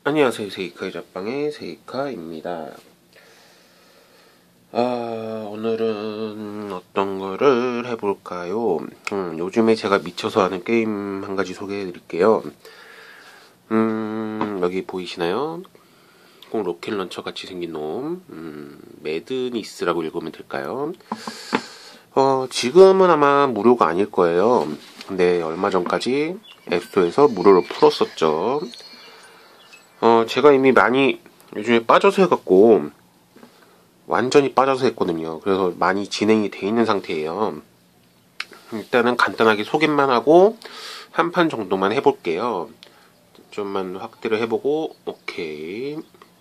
안녕하세요. 세이카의 잡방의 세이카입니다. 오늘은 어떤 거를 해볼까요? 요즘에 제가 미쳐서 하는 게임 한 가지 소개해 드릴게요. 여기 보이시나요? 꼭 로켓 런처 같이 생긴 놈. 매드니스라고 읽으면 될까요? 지금은 아마 무료가 아닐 거예요. 근데 얼마 전까지 앱스토어에서 무료로 풀었었죠. 제가 이미 많이 요즘에 빠져서 해갖고 완전히 빠져서 했거든요. 그래서 많이 진행이 돼 있는 상태예요. 일단은 간단하게 소개만 하고 한 판 정도만 해볼게요. 좀만 확대를 해보고 오케이.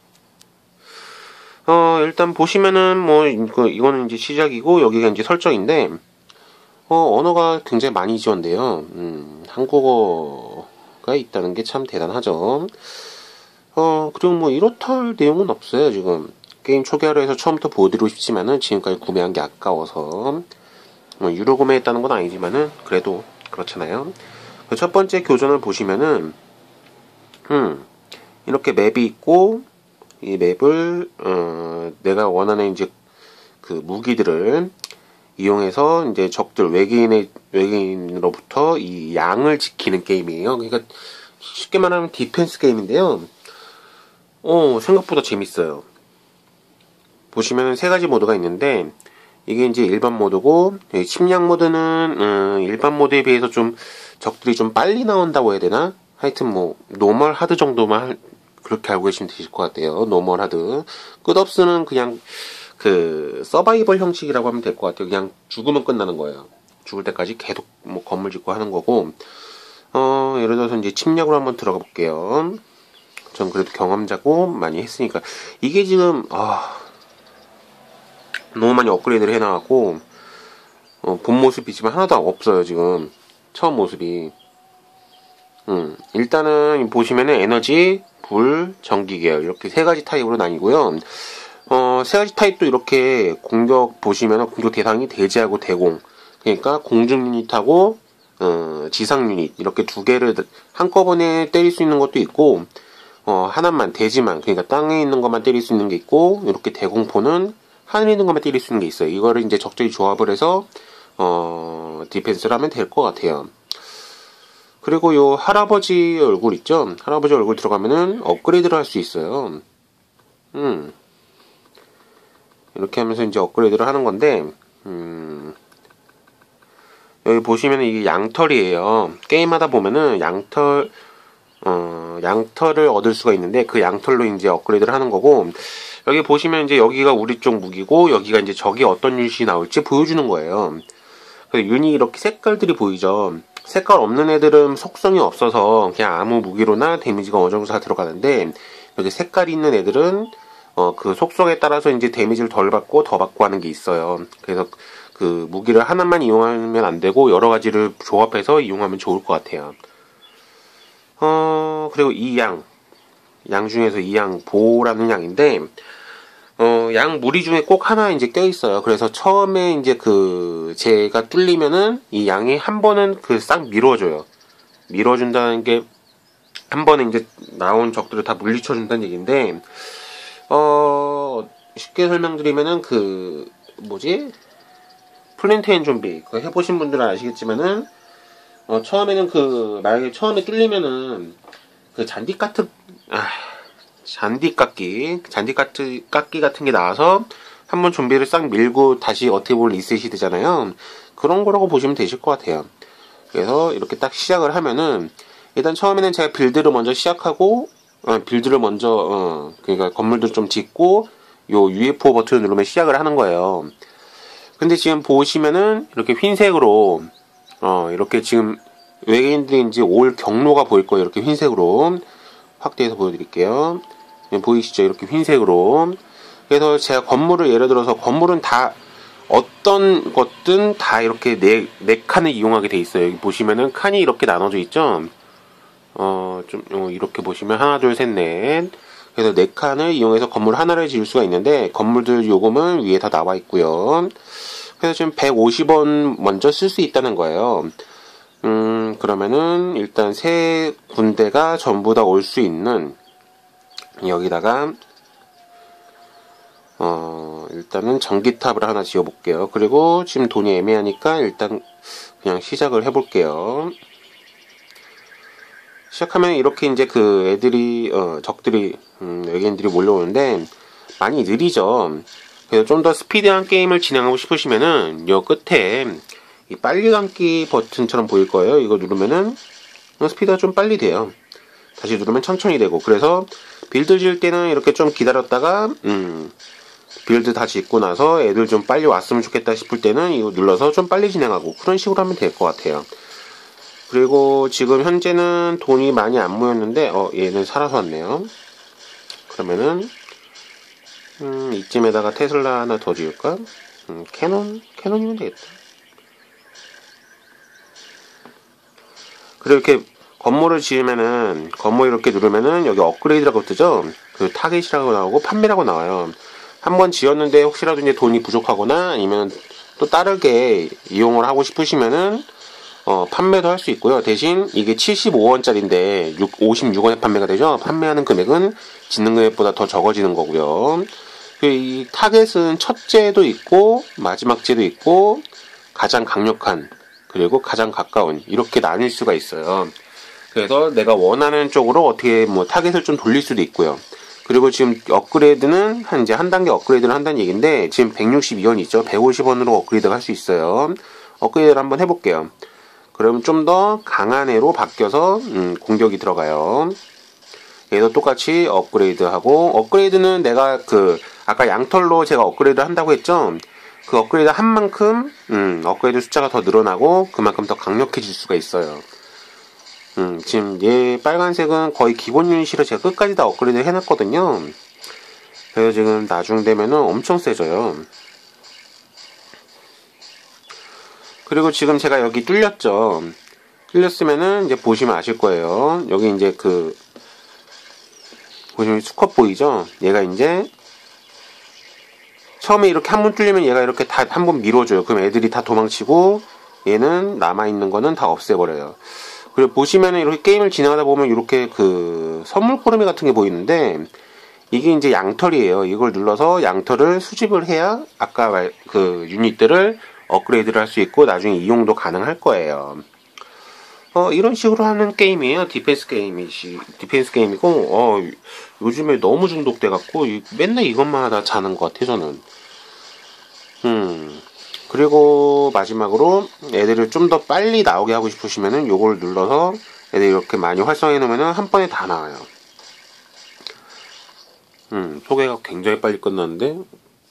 일단 보시면은 뭐 이거는 이제 시작이고 여기가 이제 설정인데 언어가 굉장히 많이 지원돼요. 한국어가 있다는 게 참 대단하죠. 그리고 뭐 이렇다 할 내용은 없어요. 지금 게임 초기화로 해서 처음부터 보여드리고 싶지만은 지금까지 구매한 게 아까워서 유료 구매했다는 건 아니지만은 그래도 그렇잖아요. 첫 번째 교전을 보시면은 이렇게 맵이 있고 이 맵을 내가 원하는 이제 그 무기들을 이용해서 이제 적들 외계인으로부터 이 양을 지키는 게임이에요. 그러니까 쉽게 말하면 디펜스 게임인데요. 생각보다 재밌어요. 보시면 세 가지 모드가 있는데 이게 이제 일반 모드고 침략 모드는 일반 모드에 비해서 좀 적들이 좀 빨리 나온다고 해야 되나? 하여튼 뭐 노멀 하드 정도만 그렇게 알고 계시면 되실 것 같아요. 노멀 하드. 끝없스는 그냥 그 서바이벌 형식이라고 하면 될 것 같아요. 그냥 죽으면 끝나는 거예요. 죽을 때까지 계속 뭐 건물 짓고 하는 거고. 예를 들어서 이제 침략으로 한번 들어가 볼게요. 전 그래도 경험자고 많이 했으니까 이게 지금 너무 많이 업그레이드를 해놔갖고 본 모습이지만 하나도 없어요. 지금 처음 모습이. 일단은 보시면은 에너지, 불, 전기 계열 이렇게 세 가지 타입으로 나뉘고요. 세 가지 타입도 이렇게 공격 보시면은 공격 대상이 대지하고 대공, 그러니까 공중 유닛하고 지상 유닛 이렇게 두 개를 한꺼번에 때릴 수 있는 것도 있고 하나만 대지만, 그러니까 땅에 있는 것만 때릴 수 있는 게 있고, 이렇게 대공포는 하늘에 있는 것만 때릴 수 있는 게 있어요. 이거를 이제 적절히 조합을 해서 디펜스를 하면 될 것 같아요. 그리고 요 할아버지 얼굴 있죠? 할아버지 얼굴 들어가면은 업그레이드를 할 수 있어요. 이렇게 하면서 이제 업그레이드를 하는 건데, 여기 보시면은 이게 양털이에요. 게임하다 보면은 양털을 얻을 수가 있는데 그 양털로 이제 업그레이드를 하는 거고, 여기 보시면 이제 여기가 우리 쪽 무기고 여기가 이제 적이 어떤 유닛이 나올지 보여주는 거예요. 유닛 이렇게 색깔들이 보이죠. 색깔 없는 애들은 속성이 없어서 그냥 아무 무기로나 데미지가 어느 정도 다 들어가는데, 여기 색깔이 있는 애들은 그 속성에 따라서 이제 데미지를 덜 받고 더 받고 하는 게 있어요. 그래서 그 무기를 하나만 이용하면 안 되고 여러 가지를 조합해서 이용하면 좋을 것 같아요. 그리고 이 양 중에서 이 양 보라는 양인데, 양 무리 중에 꼭 하나 이제 껴있어요. 그래서 처음에 이제 제가 뚫리면은 이 양이 한 번은 싹 밀어줘요. 밀어준다는 게 한 번에 이제 나온 적들을 다 물리쳐준다는 얘기인데, 쉽게 설명드리면은 플랜테인 좀비, 그거 해보신 분들은 아시겠지만은, 처음에는 만약에 처음에 뚫리면은, 잔디깎기 같은 게 나와서 한번 좀비를 싹 밀고 다시 어떻게 보면 리셋이 되잖아요. 그런 거라고 보시면 되실 것 같아요. 그래서 이렇게 딱 시작을 하면은, 일단 처음에는 제가 빌드를 먼저 시작하고, 그러니까 건물들 좀 짓고, 요 UFO 버튼을 누르면 시작을 하는 거예요. 근데 지금 보시면은, 이렇게 흰색으로, 이렇게 지금 외계인들이 이제 올 경로가 보일 거예요. 이렇게 흰색으로. 확대해서 보여드릴게요. 보이시죠? 이렇게 흰색으로. 그래서 제가 예를 들어서 건물은 다, 어떤 것든 다 이렇게 네 칸을 이용하게 돼 있어요. 여기 보시면은 칸이 이렇게 나눠져 있죠? 이렇게 보시면 하나, 둘, 셋, 넷. 그래서 네 칸을 이용해서 건물 하나를 지을 수가 있는데, 건물들 요금은 위에 다 나와 있고요. 그래서 지금 150원 먼저 쓸 수 있다는 거예요. 그러면은 일단 세 군데가 전부 다 올 수 있는 여기다가 일단은 전기탑을 하나 지어볼게요. 그리고 지금 돈이 애매하니까 일단 그냥 시작을 해볼게요. 시작하면 이렇게 이제 그 애들이 적들이 외계인들이 몰려오는데 많이 느리죠. 그래서 좀 더 스피디한 게임을 진행하고 싶으시면은 요 끝에 이 빨리 감기 버튼처럼 보일 거예요. 이거 누르면은 스피드가 좀 빨리 돼요. 다시 누르면 천천히 되고. 그래서 빌드 지을 때는 이렇게 좀 기다렸다가 빌드 다 짓고 나서 애들 좀 빨리 왔으면 좋겠다 싶을 때는 이거 눌러서 좀 빨리 진행하고 그런 식으로 하면 될 것 같아요. 그리고 지금 현재는 돈이 많이 안 모였는데 얘는 살아서 왔네요. 그러면은 이쯤에다가 테슬라 하나 더 지을까? 캐논이면 되겠다. 그리고 이렇게 건물을 지으면은 건물 이렇게 누르면은 여기 업그레이드라고 뜨죠. 그 타겟이라고 나오고 판매라고 나와요. 한번 지었는데 혹시라도 이제 돈이 부족하거나 아니면 또 다르게 이용을 하고 싶으시면은 판매도 할 수 있고요. 대신 이게 75원짜리인데 56원에 판매가 되죠. 판매하는 금액은 짓는 금액보다 더 적어지는 거고요. 이 타겟은 첫째도 있고 마지막째도 있고 가장 강력한 그리고 가장 가까운 이렇게 나뉠 수가 있어요. 그래서 내가 원하는 쪽으로 어떻게 뭐 타겟을 좀 돌릴 수도 있고요. 그리고 지금 업그레이드는 이제 한 단계 업그레이드를 한다는 얘기인데 지금 162원 있죠. 150원으로 업그레이드가 할 수 있어요. 업그레이드를 한번 해볼게요. 그러면 좀 더 강한 애로 바뀌어서 공격이 들어가요. 얘도 똑같이 업그레이드하고 업그레이드는 내가 아까 양털로 제가 업그레이드 한다고 했죠. 그 업그레이드 한 만큼 업그레이드 숫자가 더 늘어나고 그만큼 더 강력해질 수가 있어요. 지금 얘 빨간색은 거의 기본 유닛으로 제가 끝까지 다 업그레이드 해놨거든요. 그래서 지금 나중 되면은 엄청 세져요. 그리고 지금 제가 여기 뚫렸죠. 뚫렸으면은 이제 보시면 아실 거예요. 여기 이제 보시면 수컷 보이죠? 얘가 이제 처음에 이렇게 한 번 뚫리면 얘가 이렇게 다 한 번 밀어줘요. 그럼 애들이 다 도망치고 얘는 남아있는 거는 다 없애버려요. 그리고 보시면은 이렇게 게임을 진행하다 보면 이렇게 선물 포르미 같은 게 보이는데 이게 이제 양털이에요. 이걸 눌러서 양털을 수집을 해야 아까 유닛들을 업그레이드를 할 수 있고 나중에 이용도 가능할 거예요. 이런 식으로 하는 게임이에요. 디펜스 게임이고 요즘에 너무 중독돼갖고 맨날 이것만 하다 자는 것 같아 저는. 그리고 마지막으로 애들을 좀 더 빨리 나오게 하고 싶으시면은 요걸 눌러서 애들 이렇게 많이 활성해 놓으면은 한 번에 다 나와요. 소개가 굉장히 빨리 끝났는데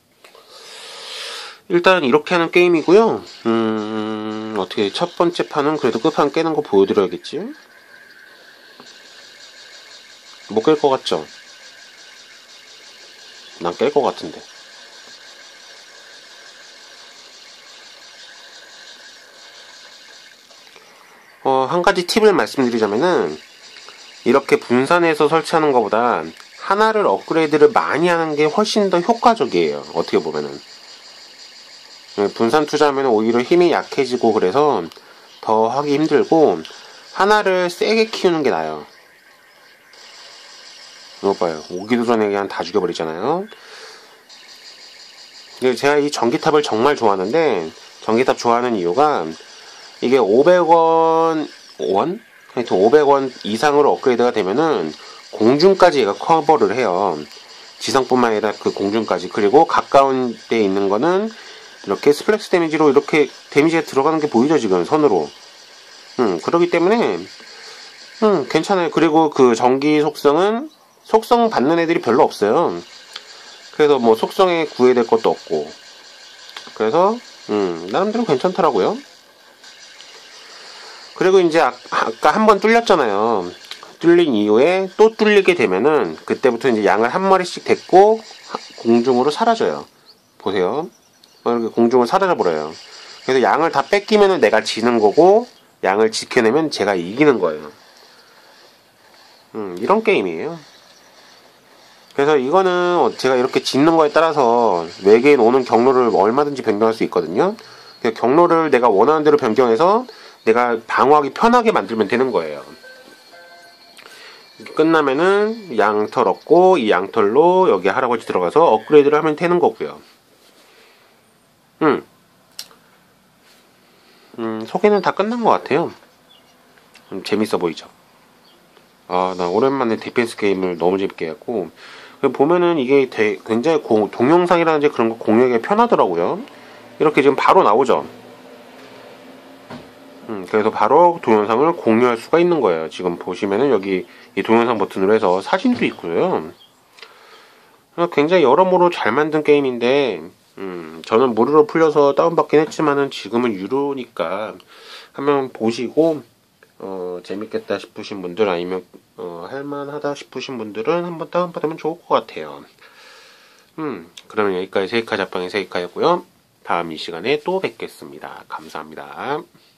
일단 이렇게 하는 게임이고요. 어떻게 첫 번째 판은 그래도 끝판 깨는 거 보여드려야겠지? 못 깰 것 같죠? 난 깰 것 같은데. 한 가지 팁을 말씀드리자면은 이렇게 분산해서 설치하는 것보다 하나를 업그레이드를 많이 하는 게 훨씬 더 효과적이에요. 어떻게 보면은. 분산 투자하면 오히려 힘이 약해지고 그래서 더 하기 힘들고 하나를 세게 키우는 게 나아요. 이거 봐요. 오기도 전에 그냥 다 죽여버리잖아요. 제가 이 전기탑을 정말 좋아하는데 전기탑 좋아하는 이유가 이게 500원 하여튼 500원 이상으로 업그레이드가 되면은 공중까지 얘가 커버를 해요. 지상뿐만 아니라 공중까지. 그리고 가까운 데 있는 거는 이렇게 스플렉스 데미지로 이렇게 데미지가 들어가는 게 보이죠 지금 선으로. 그렇기 때문에 괜찮아요. 그리고 전기 속성은 속성 받는 애들이 별로 없어요. 그래서 뭐 속성에 구애될 것도 없고 그래서 나름대로 괜찮더라고요. 그리고 이제 아까 한번 뚫렸잖아요. 뚫린 이후에 또 뚫리게 되면은 그때부터 이제 양을 한 마리씩 데리고 공중으로 사라져요. 보세요. 이렇게 공중을 사라져버려요. 그래서 양을 다 뺏기면은 내가 지는 거고 양을 지켜내면 제가 이기는 거예요. 이런 게임이에요. 그래서 이거는 제가 이렇게 짓는 거에 따라서 외계인 오는 경로를 얼마든지 변경할 수 있거든요. 경로를 내가 원하는 대로 변경해서 내가 방어하기 편하게 만들면 되는 거예요. 끝나면은 양털 얻고 이 양털로 여기 할아버지 들어가서 업그레이드를 하면 되는 거고요. 소개는 다 끝난 것 같아요. 재밌어 보이죠? 아, 나 오랜만에 디펜스 게임을 너무 재밌게 했고, 보면은 이게 굉장히 동영상이라든지 그런 거 공유하기 편하더라고요. 이렇게 지금 바로 나오죠. 그래서 바로 동영상을 공유할 수가 있는 거예요. 지금 보시면은 여기 이 동영상 버튼으로 해서 사진도 있고요. 굉장히 여러모로 잘 만든 게임인데, 저는 무료로 풀려서 다운받긴 했지만은 지금은 유료니까 한번 보시고, 재밌겠다 싶으신 분들 아니면, 할만하다 싶으신 분들은 한번 다운받으면 좋을 것 같아요. 그러면 여기까지 세이카 잡방의 세이카였고요. 다음 이 시간에 또 뵙겠습니다. 감사합니다.